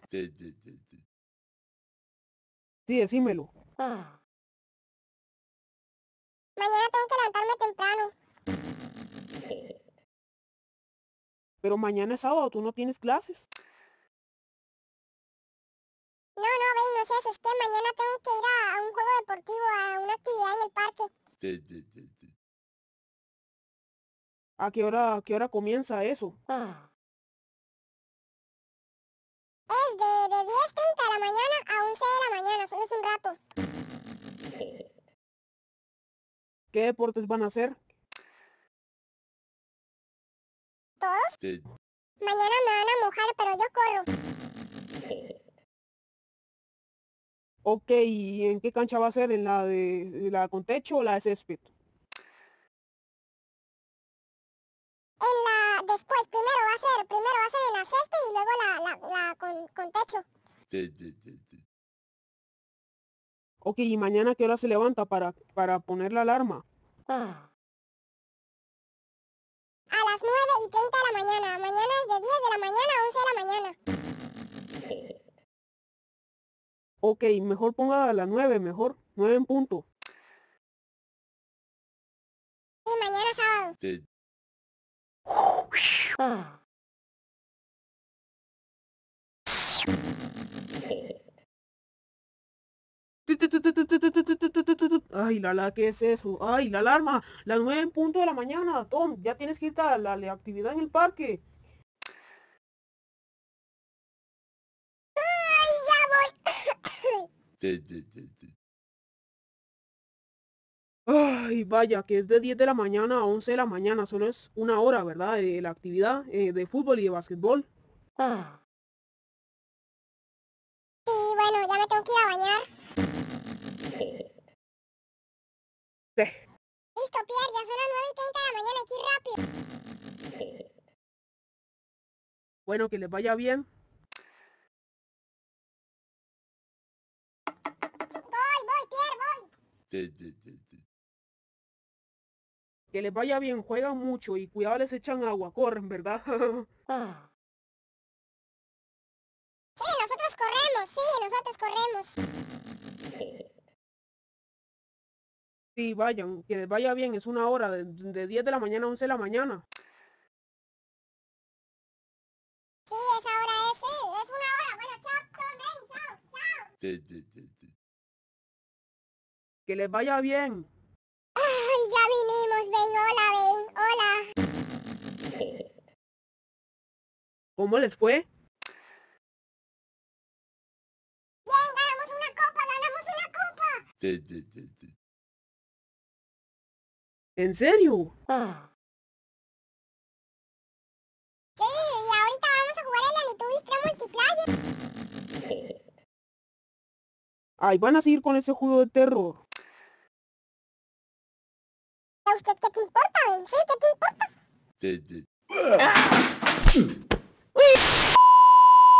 Sí, decímelo. Mañana tengo que levantarme temprano. Pero mañana es sábado, tú no tienes clases. No, ven, no sé, es que mañana tengo que ir a un juego deportivo, a una actividad en el parque. A qué hora comienza eso? Es de 10:30 de la mañana a 11 de la mañana, solo es un rato. ¿Qué deportes van a hacer? ¿Todos? Mañana me van a mojar, pero yo corro. Ok, ¿y en qué cancha va a ser? ¿En la de la con techo o la de césped? Después, primero va a ser en la cesta y luego la con techo. Ok, ¿y mañana a qué hora se levanta para poner la alarma? A las 9:30 de la mañana. Mañana es de 10 de la mañana a 11 de la mañana. Ok, mejor ponga a las 9, mejor. 9 en punto. Y mañana sábado. Ay, ¿qué es eso? Ay, la alarma. Las 9 en punto de la mañana. Tom, ya tienes que irte a la actividad en el parque. ¡Ay, ya voy! Ay, vaya, que es de 10 de la mañana a 11 de la mañana. Solo es una hora, ¿verdad? De la actividad de fútbol y de básquetbol. Sí, bueno, ya me tengo que ir a bañar. Sí. Listo, Pierre, ya son las 9:30 de la mañana, hay que ir rápido. Bueno, que les vaya bien. Voy, Pierre, voy. Que les vaya bien, juegan mucho y cuidado les echan agua, corren, ¿verdad? Sí, nosotros corremos. Sí, vayan, que les vaya bien, es una hora, de 10 de la mañana a 11 de la mañana. Sí, esa hora es, sí, es una hora. Bueno, chao, Tom, ven, chao. Que les vaya bien. Ay, ya vinimos, ven, hola. ¿Cómo les fue? Bien, ganamos una copa. ¿En serio? Sí, y ahorita vamos a jugar en la Nitubis Multiplayer. Ay, van a seguir con ese juego de terror. ¿A usted qué te importa, Ben? Sí, ¿qué te importa?